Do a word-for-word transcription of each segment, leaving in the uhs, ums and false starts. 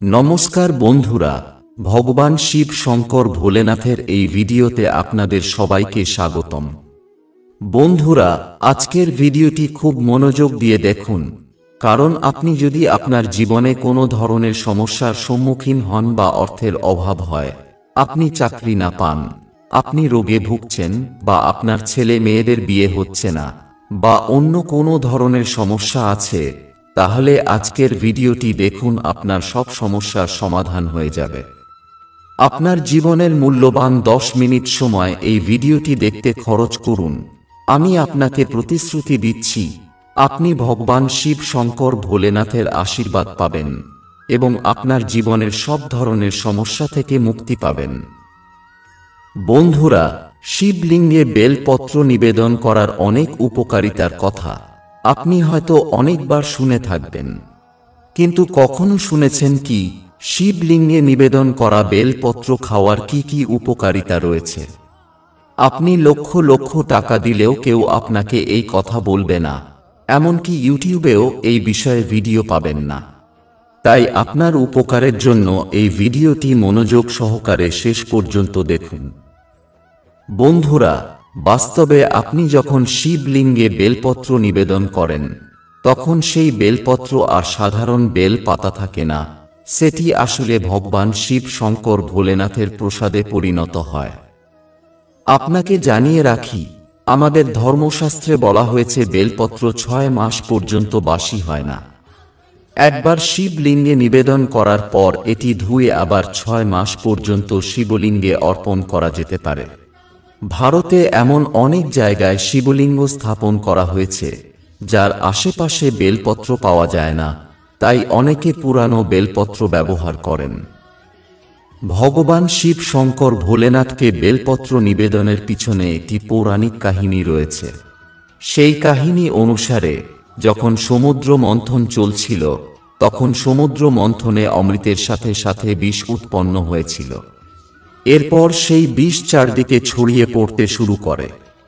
নমস্কার বন্ধুরা, ভগবান শিব শঙ্কর ভোলেনাথের এই ভিডিওতে আপনাদের সবাইকে স্বাগতম। বন্ধুরা, আজকের ভিডিওটি খুব মনোযোগ দিয়ে দেখুন, কারণ আপনি যদি আপনার জীবনে কোনো ধরনের সমস্যার সম্মুখীন হন বা অর্থের অভাব হয়, আপনি চাকরি না পান, আপনি রোগে ভুগছেন বা আপনার ছেলে মেয়েদের বিয়ে হচ্ছে না বা অন্য কোনো ধরনের সমস্যা আছে, তাহলে আজকের ভিডিওটি দেখুন, আপনার সব সমস্যার সমাধান হয়ে যাবে। আপনার জীবনের মূল্যবান দশ মিনিট সময় এই ভিডিওটি দেখতে খরচ করুন। আমি আপনাকে প্রতিশ্রুতি দিচ্ছি, আপনি ভগবান শিব শঙ্কর ভোলেনাথের আশীর্বাদ পাবেন এবং আপনার জীবনের সব ধরনের সমস্যা থেকে মুক্তি পাবেন। বন্ধুরা, শিবলিঙ্গে বেলপত্র নিবেদন করার অনেক উপকারিতার কথা আপনি হয়তো অনেকবার শুনে থাকবেন, কিন্তু কখনো শুনেছেন কি শিবলিঙ্গে নিবেদন করা বেলপত্র খাওয়ার কি কি উপকারিতা রয়েছে? আপনি লক্ষ লক্ষ টাকা দিলেও কেউ আপনাকে এই কথা বলবে না, এমনকি ইউটিউবেও এই বিষয়ে ভিডিও পাবেন না। তাই আপনার উপকারের জন্য এই ভিডিওটি মনোযোগ সহকারে শেষ পর্যন্ত দেখুন। বন্ধুরা, বাস্তবে আপনি যখন শিবলিঙ্গে বেলপত্র নিবেদন করেন, তখন সেই বেলপত্র আর সাধারণ বেল পাতা থাকে না, সেটি আসলে ভগবান শিব শঙ্কর ভোলেনাথের প্রসাদে পরিণত হয়। আপনাকে জানিয়ে রাখি, আমাদের ধর্মশাস্ত্রে বলা হয়েছে বেলপত্র ছয় মাস পর্যন্ত বাসি হয় না। একবার শিবলিঙ্গে নিবেদন করার পর এটি ধুয়ে আবার ছয় মাস পর্যন্ত শিবলিঙ্গে অর্পণ করা যেতে পারে। ভারতে এমন অনেক জায়গায় শিবলিঙ্গ স্থাপন করা হয়েছে যার আশেপাশে বেলপত্র পাওয়া যায় না, তাই অনেকে পুরানো বেলপত্র ব্যবহার করেন। ভগবান শিব শঙ্কর ভোলেনাথকে বেলপত্র নিবেদনের পিছনে একটি পৌরাণিক কাহিনী রয়েছে। সেই কাহিনী অনুসারে, যখন সমুদ্র মন্থন চলছিল, তখন সমুদ্র মন্থনে অমৃতের সাথে সাথে বিষ উৎপন্ন হয়েছিল। এরপর সেই বিষ চারদিকে ছড়িয়ে পড়তে শুরু করে।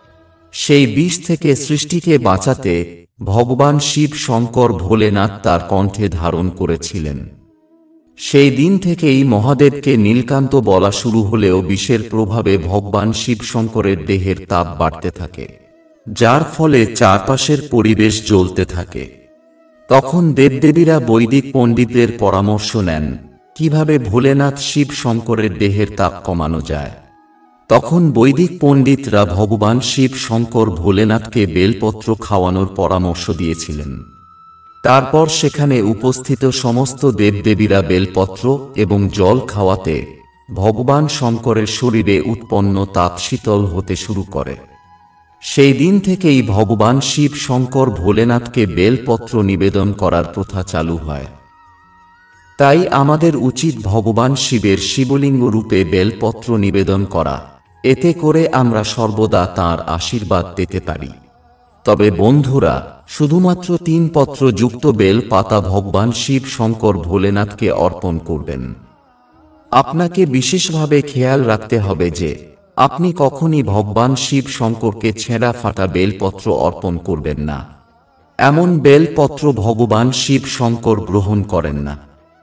সেই বিষ থেকে সৃষ্টিকে বাঁচাতে ভগবান শিব শঙ্কর ভোলেনাথ তার কণ্ঠে ধারণ করেছিলেন। সেই দিন থেকেই মহাদেবকে নীলকান্ত বলা শুরু হলেও বিষের প্রভাবে ভগবান শিব শঙ্করের দেহের তাপ বাড়তে থাকে, যার ফলে চারপাশের পরিবেশ জ্বলতে থাকে। তখন দেবদেবীরা বৈদিক পণ্ডিতদের পরামর্শ নেন কিভাবে ভোলেনাথ শিব শঙ্করের দেহের তাপ কমানো যায়। তখন বৈদিক পণ্ডিতরা ভগবান শিব শঙ্কর ভোলেনাথকে বেলপত্র খাওয়ানোর পরামর্শ দিয়েছিলেন। তারপর সেখানে উপস্থিত সমস্ত দেবদেবীরা বেলপত্র এবং জল খাওয়াতে ভগবান শঙ্করের শরীরে উৎপন্ন তাপ শীতল হতে শুরু করে। সেই দিন থেকেই ভগবান শিব শঙ্কর ভোলেনাথকে বেলপত্র নিবেদন করার প্রথা চালু হয়। তাই আমাদের উচিত ভগবান শিবের শিবলিঙ্গ রূপে বেলপত্র নিবেদন করা, এতে করে আমরা সর্বদা তাঁর আশীর্বাদ পেতে পারি। তবে বন্ধুরা, শুধুমাত্র তিন পত্র যুক্ত বেল পাতা ভগবান শিব শঙ্কর ভোলেনাথকে অর্পণ করবেন। আপনাকে বিশেষভাবে খেয়াল রাখতে হবে যে আপনি কখনই ভগবান শিব শঙ্করকে ছেঁড়া ফাটা বেলপত্র অর্পণ করবেন না। এমন বেলপত্র ভগবান শিব শঙ্কর গ্রহণ করেন না।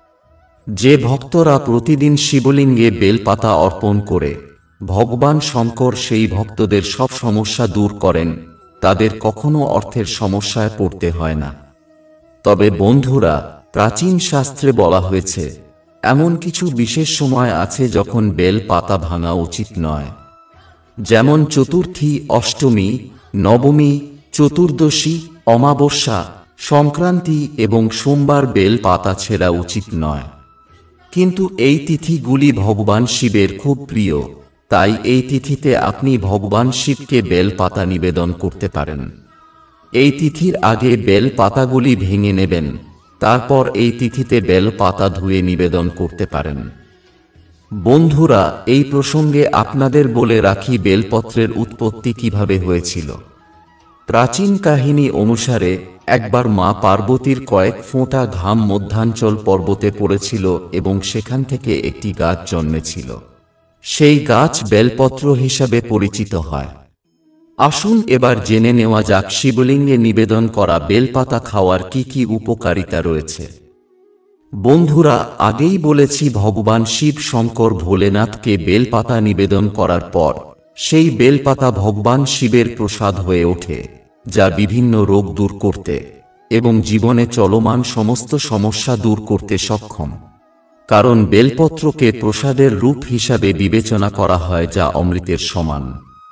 যে ভক্তরা প্রতিদিন শিবলিঙ্গে বেলপাতা অর্পণ করে ভগবান শঙ্কর সেই ভক্তদের সব সমস্যা দূর করেন, তাদের কখনো অর্থের সমস্যায় পড়তে হয় না। তবে বন্ধুরা, প্রাচীন শাস্ত্রে বলা হয়েছে এমন কিছু বিশেষ সময় আছে যখন বেল পাতা ভাঙা উচিত নয়, যেমন চতুর্থী, অষ্টমী, নবমী, চতুর্দশী, অমাবস্যা, সংক্রান্তি এবং সোমবার বেল পাতা ছেঁড়া উচিত নয়। কিন্তু এই তিথিগুলি ভগবান শিবের খুব প্রিয়, তাই এই তিথিতে আপনি ভগবান শিবকে বেল পাতা নিবেদন করতে পারেন। এই তিথির আগে বেল পাতাগুলি ভেঙে নেবেন, তারপর এই তিথিতে বেল পাতা ধুয়ে নিবেদন করতে পারেন। বন্ধুরা, এই প্রসঙ্গে আপনাদের বলে রাখি বেলপত্রের উৎপত্তি কিভাবে হয়েছিল। প্রাচীন কাহিনী অনুসারে একবার মা পার্বতীর কয়েক ফোঁটা ঘাম মধ্যাঞ্চল পর্বতে পড়েছিল এবং সেখান থেকে একটি গাছ জন্মেছিল। সেই গাছ বেলপত্র হিসাবে পরিচিত হয়। আসুন এবার জেনে নেওয়া যাক শিবলিঙ্গে নিবেদন করা বেলপাতা খাওয়ার কি কি উপকারিতা রয়েছে। বন্ধুরা, আগেই বলেছি ভগবান শিব শঙ্কর ভোলেনাথকে বেলপাতা নিবেদন করার পর সেই বেলপাতা ভগবান শিবের প্রসাদ হয়ে ওঠে, যা বিভিন্ন রোগ দূর করতে এবং জীবনে চলমান সমস্ত সমস্যা দূর করতে সক্ষম। কারণ বেলপত্রকে প্রসাদের রূপ হিসাবে বিবেচনা করা হয়, যা অমৃতের সমান।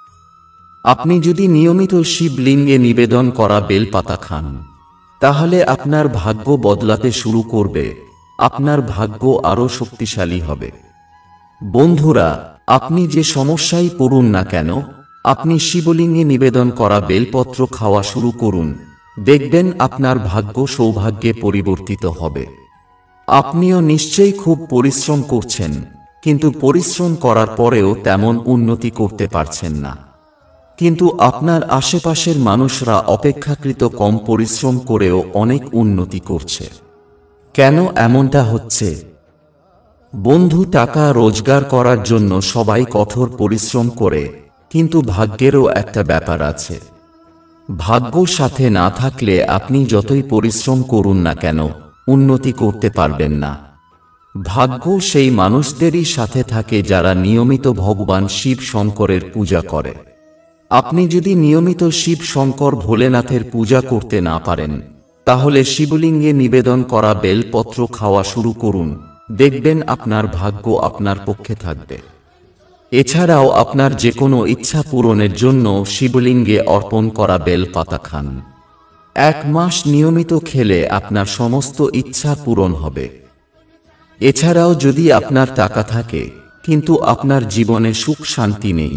আপনি যদি নিয়মিত শিবলিঙ্গে নিবেদন করা বেলপাতা খান, তাহলে আপনার ভাগ্য বদলাতে শুরু করবে, আপনার ভাগ্য আরও শক্তিশালী হবে। বন্ধুরা, আপনি যে সমস্যায় পড়ুন না কেন, আপনি শিবলিঙ্গে নিবেদন করা বেলপত্র খাওয়া শুরু করুন, দেখবেন আপনার ভাগ্য সৌভাগ্যে পরিবর্তিত হবে। আপনিও নিশ্চয়ই খুব পরিশ্রম করছেন, কিন্তু পরিশ্রম করার পরেও তেমন উন্নতি করতে পারছেন না। কিন্তু আপনার আশেপাশের মানুষরা অপেক্ষাকৃত কম পরিশ্রম করেও অনেক উন্নতি করছে। কেন এমনটা হচ্ছে? বন্ধু, টাকা রোজগার করার জন্য সবাই কঠোর পরিশ্রম করে, কিন্তু ভাগ্যেরও একটা ব্যাপার আছে। ভাগ্য সাথে না থাকলে আপনি যতই পরিশ্রম করুন না কেন, উন্নতি করতে পারবেন না। ভাগ্য সেই মানুষদেরই সাথে থাকে যারা নিয়মিত ভগবান শিব শঙ্করের পূজা করে। আপনি যদি নিয়মিত শিব শঙ্কর ভোলেনাথের পূজা করতে না পারেন, তাহলে শিবলিঙ্গে নিবেদন করা বেলপত্র খাওয়া শুরু করুন, দেখবেন আপনার ভাগ্য আপনার পক্ষে থাকবে। এছাড়াও আপনার যে কোনো ইচ্ছা পূরণের জন্য শিবলিঙ্গে অর্পণ করা বেল পাতা খান। এক মাস নিয়মিত খেলে আপনার সমস্ত ইচ্ছা পূরণ হবে। এছাড়াও যদি আপনার টাকা থাকে কিন্তু আপনার জীবনে সুখ শান্তি নেই,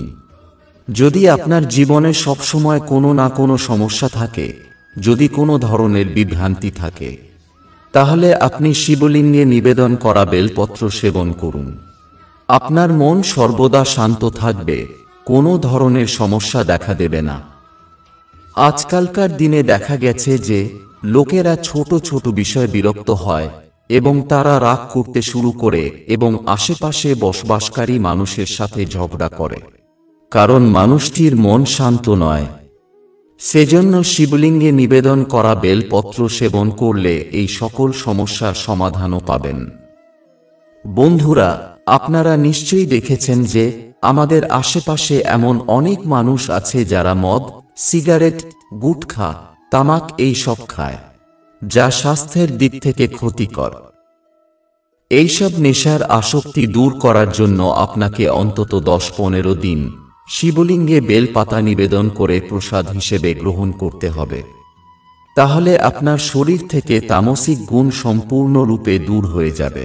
যদি আপনার জীবনে সবসময় কোনো না কোনো সমস্যা থাকে, যদি কোনো ধরনের বিভ্রান্তি থাকে, তাহলে আপনি শিবলিঙ্গে নিবেদন করা বেলপত্র সেবন করুন। আপনার মন সর্বদা শান্ত থাকবে, কোনো ধরনের সমস্যা দেখা দেবে না। আজকালকার দিনে দেখা গেছে যে লোকেরা ছোট ছোট বিষয়ে বিরক্ত হয় এবং তারা রাগ করতে শুরু করে এবং আশেপাশে বসবাসকারী মানুষের সাথে ঝগড়া করে, কারণ মানুষটির মন শান্ত নয়। সেজন্য শিবলিঙ্গে নিবেদন করা বেলপত্র সেবন করলে এই সকল সমস্যার সমাধানও পাবেন। বন্ধুরা, আপনারা নিশ্চয়ই দেখেছেন যে আমাদের আশেপাশে এমন অনেক মানুষ আছে যারা মদ, সিগারেট, গুটখা, তামাক এই সব খায়, যা স্বাস্থ্যের দিক থেকে ক্ষতিকর। এইসব নেশার আসক্তি দূর করার জন্য আপনাকে অন্তত দশ পনেরো দিন শিবলিঙ্গে বেল পাতা নিবেদন করে প্রসাদ হিসেবে গ্রহণ করতে হবে। তাহলে আপনার শরীর থেকে তামসিক গুণ সম্পূর্ণরূপে দূর হয়ে যাবে।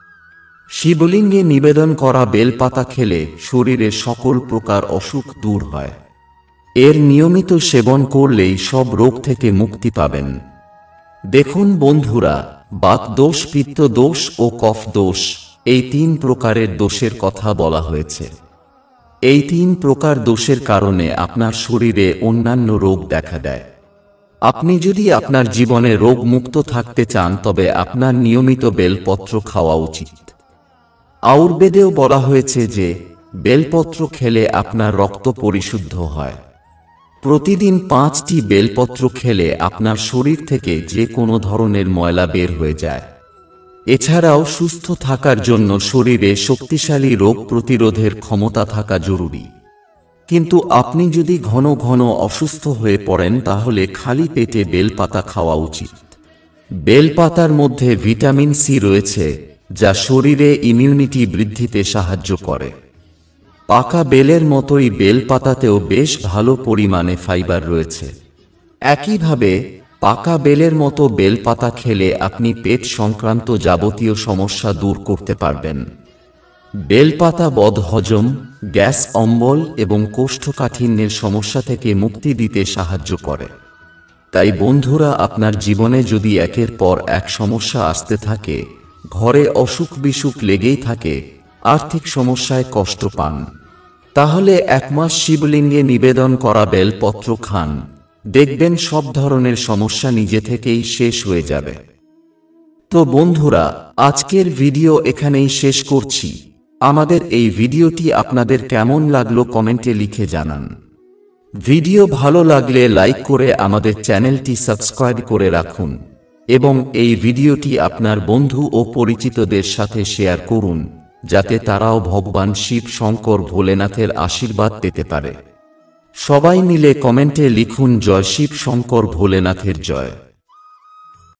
শিবলিঙ্গে নিবেদন করা বেল পাতা খেলে শরীরের সকল প্রকার অসুখ দূর হয়। এর নিয়মিত সেবন করলেই সব রোগ থেকে মুক্তি পাবেন। দেখুন বন্ধুরা, বাত দোষ, পিত্ত দোষ ও কফ দোষ, এই তিন প্রকারের দোষের কথা বলা হয়েছে। এই তিন প্রকার দোষের কারণে আপনার শরীরে অন্যান্য রোগ দেখা দেয়। আপনি যদি আপনার জীবনে রোগ মুক্ত থাকতে চান, তবে আপনার নিয়মিত বেলপত্র খাওয়া উচিত। আয়ুর্বেদেও বলা হয়েছে যে বেলপত্র খেলে আপনার রক্ত পরিশুদ্ধ হয়। প্রতিদিন পাঁচটি বেলপত্র খেলে আপনার শরীর থেকে যে কোনো ধরনের ময়লা বের হয়ে যায়। এছাড়াও সুস্থ থাকার জন্য শরীরে শক্তিশালী রোগ প্রতিরোধের ক্ষমতা থাকা জরুরি। কিন্তু আপনি যদি ঘন ঘন অসুস্থ হয়ে পড়েন, তাহলে খালি পেটে বেলপাতা খাওয়া উচিত। বেলপাতার মধ্যে ভিটামিন সি রয়েছে, যা শরীরে ইমিউনিটি বৃদ্ধিতে সাহায্য করে। পাকা বেলের মতোই বেলপাতাতেও বেশ ভালো পরিমাণে ফাইবার রয়েছে। একইভাবে পাকা বেলের মতো বেলপাতা খেলে আপনি পেট সংক্রান্ত যাবতীয় সমস্যা দূর করতে পারবেন। বেলপাতা বদহজম, গ্যাস অম্বল এবং কোষ্ঠকাঠিন্যের সমস্যা থেকে মুক্তি দিতে সাহায্য করে। তাই বন্ধুরা, আপনার জীবনে যদি একের পর এক সমস্যা আসতে থাকে, ঘরে অসুখ বিসুখ লেগেই থাকে, আর্থিক সমস্যায় কষ্ট পান, তাহলে এক মাস শিবলিঙ্গে নিবেদন করা বেলপত্র খান, দেখবেন সব ধরনের সমস্যা নিজে থেকেই শেষ হয়ে যাবে। তো বন্ধুরা, আজকের ভিডিও এখানেই শেষ করছি। আমাদের এই ভিডিওটি আপনাদের কেমন লাগলো কমেন্টে লিখে জানান। ভিডিও ভালো লাগলে লাইক করে আমাদের চ্যানেলটি সাবস্ক্রাইব করে রাখুন। এবং এই ভিডিওটি আপনার বন্ধু ও পরিচিতদের সাথে শেয়ার করুন, যাতে তারাও ভগবান শিব শঙ্কর ভোলেনাথের আশীর্বাদ পেতে পারে। সবাই মিলে কমেন্টে লিখুন জয় শিব শঙ্কর ভোলেনাথের জয়।